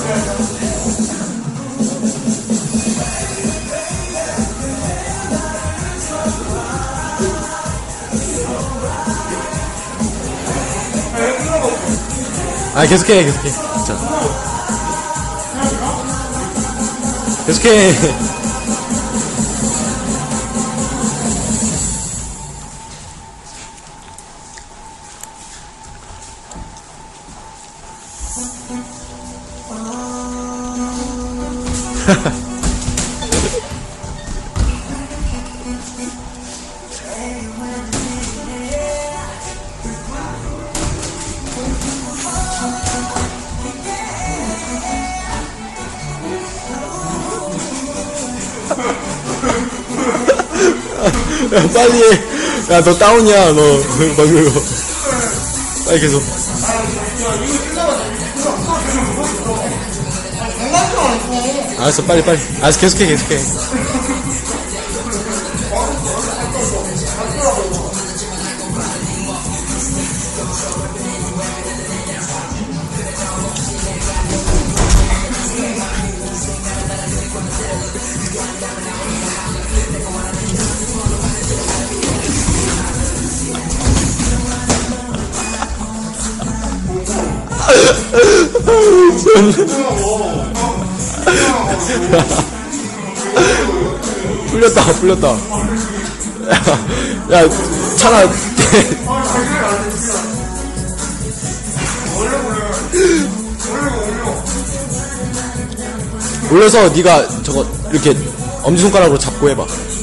아, 계속해. 자. 계속해. 야, 빨리 해. 야, 너 다운이야, 너. 방금. 빨리 계속. 알았어, 빨리. 알았어, 계속해. 풀렸다. 야, 차가. 올려서 네가 저거 이렇게 엄지손가락으로 잡고 해봐.